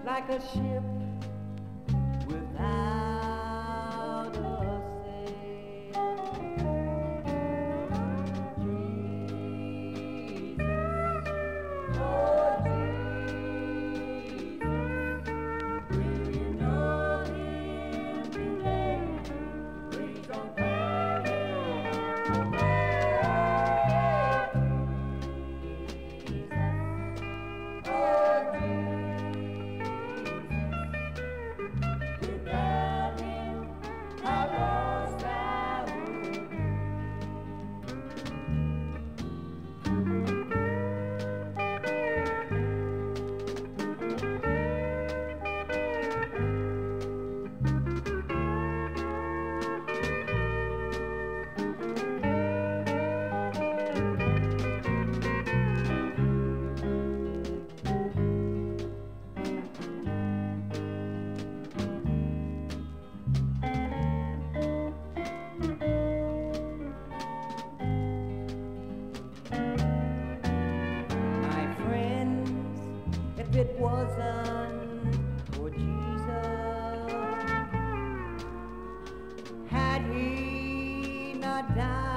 like a ship without a sail. Jesus, oh Jesus, will you know him today? Please don't call him away. Jesus, oh without him, how lost I would be. My friends, if it wasn't for Jesus, had he not died